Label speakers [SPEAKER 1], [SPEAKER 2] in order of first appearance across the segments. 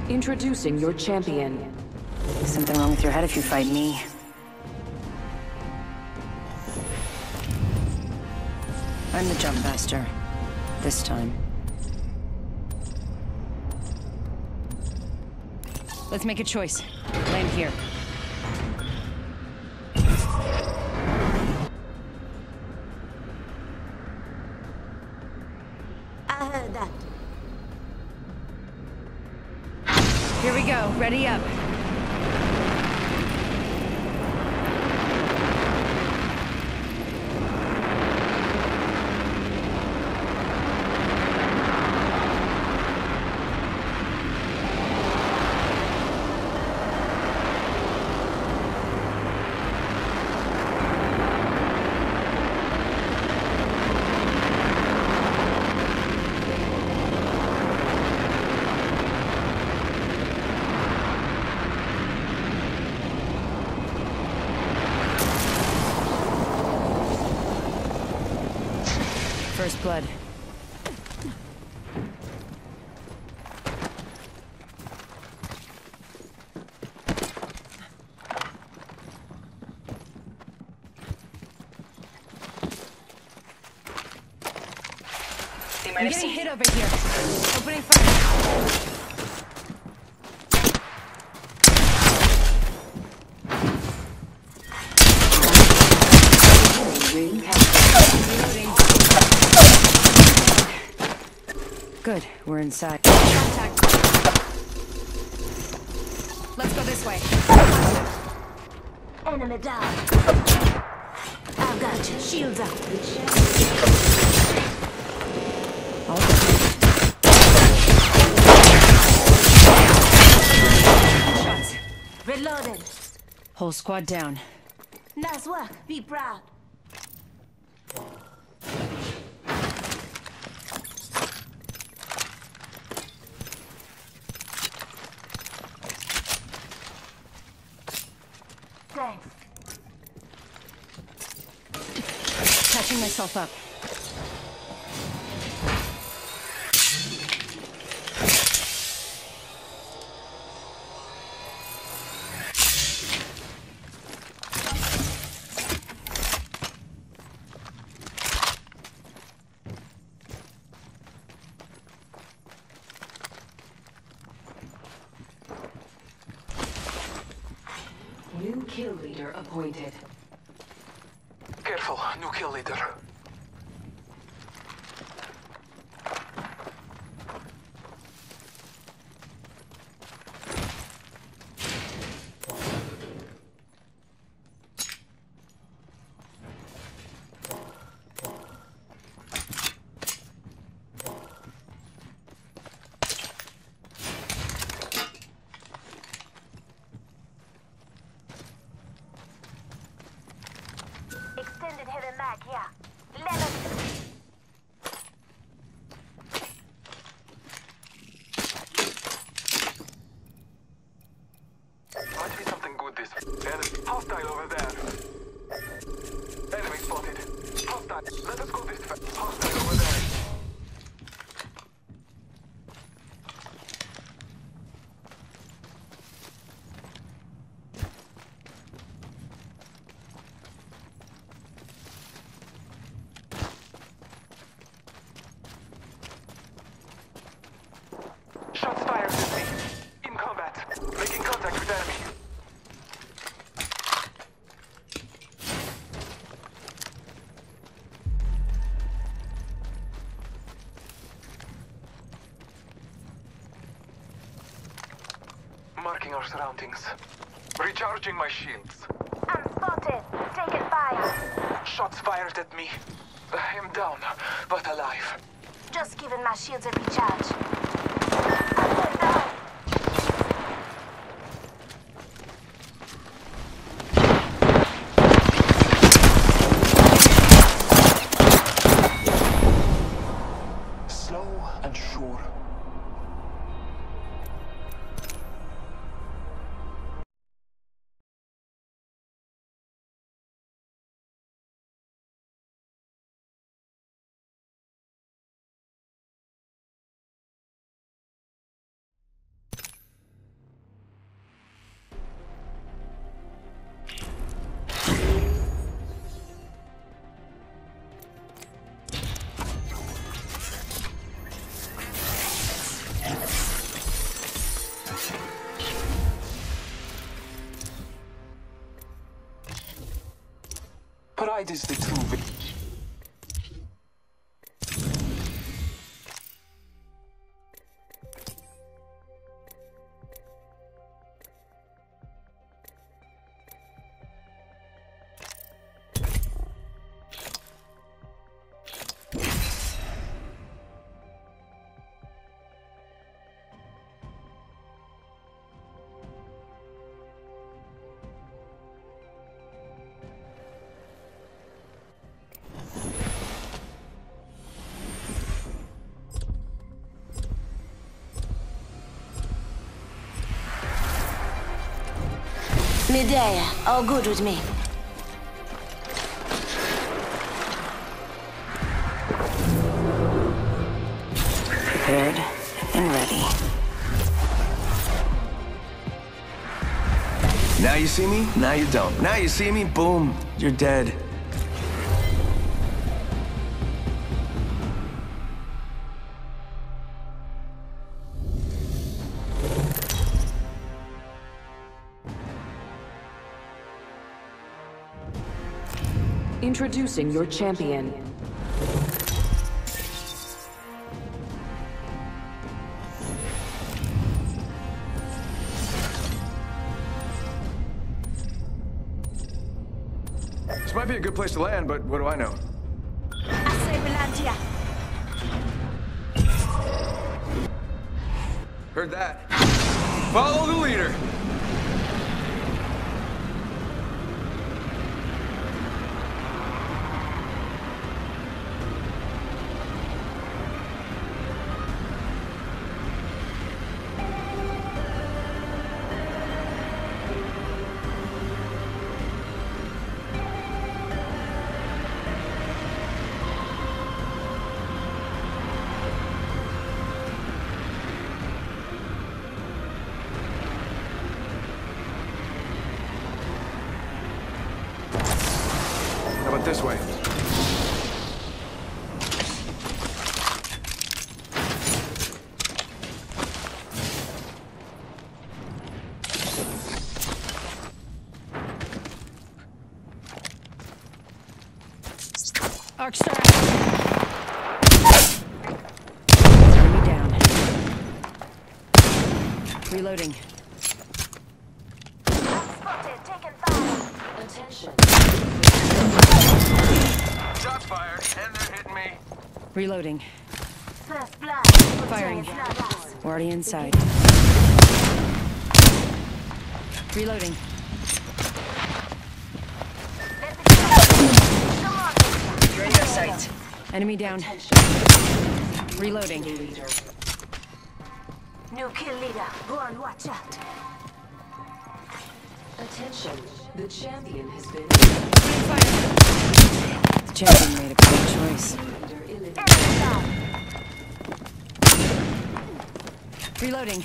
[SPEAKER 1] Introducing your champion.
[SPEAKER 2] There's something wrong with your head if you fight me. I'm the jump master. This time. Let's make a choice. Land here.
[SPEAKER 3] I heard that.
[SPEAKER 2] Here we go. Ready up. First blood. I'm getting hit over here. Opening fire. Reloading. Good, we're inside. Contact. Let's go this way.
[SPEAKER 3] Enemy down. I've got you. Shields up.
[SPEAKER 2] Shots.
[SPEAKER 3] Reloaded.
[SPEAKER 2] Whole squad down.
[SPEAKER 3] Nice work. Be proud. Thanks.
[SPEAKER 2] Catching myself up.
[SPEAKER 1] New kill leader appointed.
[SPEAKER 4] Careful, new kill leader.
[SPEAKER 3] Extended heavy mag, yeah. Level.
[SPEAKER 4] Might be something good this. Enemy hostile over there. Enemy spotted. Hostile. Let us go this way. Hostile over there. Shots fired at me. In combat. Making contact with enemy. Marking our surroundings. Recharging my shields.
[SPEAKER 3] I'm spotted. Taking fire.
[SPEAKER 4] Shots fired at me. I am down, but alive.
[SPEAKER 3] Just giving my shields a recharge.
[SPEAKER 4] Pride is the true victory.
[SPEAKER 3] Medea, all good with me.
[SPEAKER 2] Prepared and ready.
[SPEAKER 5] Now you see me, now you don't. Now you see me, boom, you're dead.
[SPEAKER 1] Introducing your champion.
[SPEAKER 5] This might be a good place to land, but what do I know?
[SPEAKER 3] I say Belantia.
[SPEAKER 5] Heard that. Follow the leader. How about this way?
[SPEAKER 2] Arcstar! Enemy down. Reloading.
[SPEAKER 3] Spotted, taken fire.
[SPEAKER 1] Attention.
[SPEAKER 4] Shots fired, and they're hitting me.
[SPEAKER 2] Reloading.
[SPEAKER 3] First blood.
[SPEAKER 2] Firing.
[SPEAKER 3] Not us.
[SPEAKER 2] Already inside. Reloading.
[SPEAKER 3] Come on.
[SPEAKER 2] You're in their sight. Enemy down. Reloading.
[SPEAKER 1] Leader.
[SPEAKER 3] New kill leader. Go on, watch out.
[SPEAKER 1] Attention. The champion has been
[SPEAKER 2] The champion made a poor choice.
[SPEAKER 1] leader eliminated.
[SPEAKER 3] Enemy down.
[SPEAKER 2] Reloading.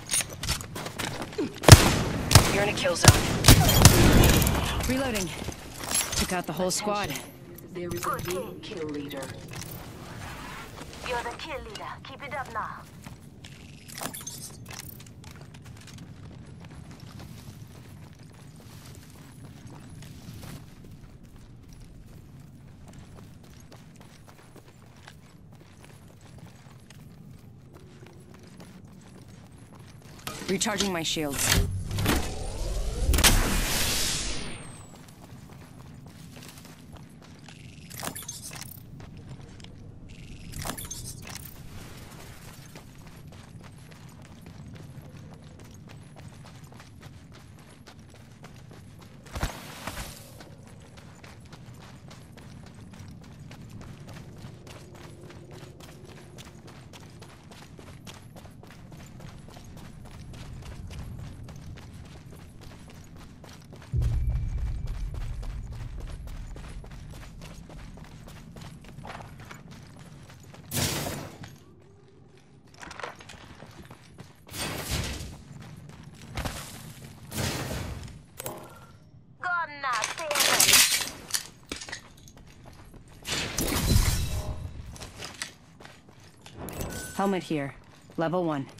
[SPEAKER 2] You're in a kill zone. Reloading. Took out the whole squad.
[SPEAKER 1] There is a new kill leader.
[SPEAKER 3] You're the kill leader. Keep it up now.
[SPEAKER 2] Recharging my shields.
[SPEAKER 3] Gone now. Stay away.
[SPEAKER 2] Helmet here. Level 1.